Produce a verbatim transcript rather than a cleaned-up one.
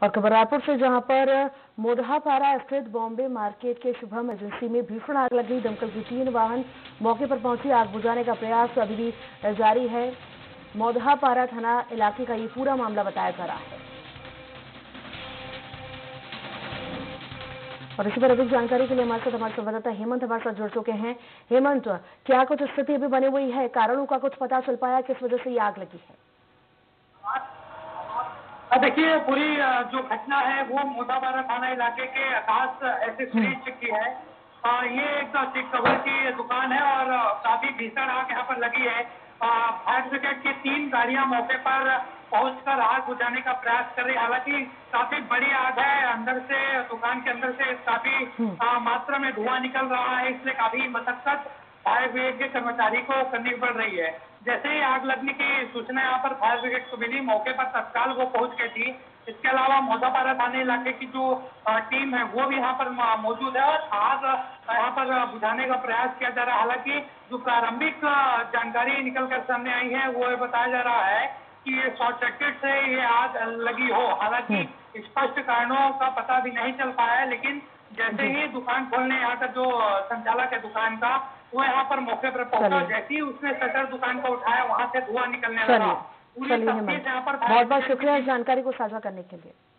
और खबर रायपुर से, जहां पर मोदहापारा स्थित बॉम्बे मार्केट के शुभम एजेंसी में भीषण आग लग गई। दमकल की तीन वाहन मौके पर पहुंची। आग बुझाने का प्रयास अभी भी जारी है। मोदहापारा थाना इलाके का ये पूरा मामला बताया जा रहा है। और इसी पर अधिक जानकारी के लिए हमारे साथ हमारे संवाददाता हेमंत हमारे साथ जुड़ चुके हैं। हेमंत, क्या कुछ स्थिति अभी बनी हुई है? कारणों का कुछ पता चल पाया, किस वजह से ये आग लगी है? देखिए, पूरी जो घटना है वो मोदापारा थाना इलाके के आकाश एसेस ब्रिज की है। ये एक चिक कवर की दुकान है और काफी भीषण आग यहाँ पर लगी है। फायर ब्रिगेड की तीन गाड़ियां मौके पर पहुंचकर आग बुझाने का प्रयास कर रही है। हालांकि काफी बड़ी आग है, अंदर से दुकान के अंदर से काफी मात्रा में धुआं निकल रहा है, इसलिए काफी मशक्कत फायर ब्रिगेड के कर्मचारी को करनी पड़ रही है। जैसे ही आग लगने की सूचना यहाँ पर फायर ब्रिगेड को मिली, मौके पर तत्काल वो पहुंच गई थी। इसके अलावा मोदापारा थाने इलाके की जो टीम है वो भी यहाँ पर मौजूद है और आग यहाँ पर बुझाने का प्रयास किया जा रहा है। हालांकि जो प्रारंभिक जानकारी निकल कर सामने आई है वो बताया जा रहा है कि ये शॉर्ट सर्किट से ये आग लगी हो। हालांकि स्पष्ट कारणों का पता भी नहीं चल पाया है, लेकिन जैसे ही दुकान खोलने यहाँ का जो संचालक है दुकान का, वो यहाँ पर मौके पर पहुंचा। जैसे ही उसने शटर दुकान को उठाया, वहां से धुआं निकलने लगा। चलिए, बहुत बहुत शुक्रिया इस जानकारी को साझा करने के लिए।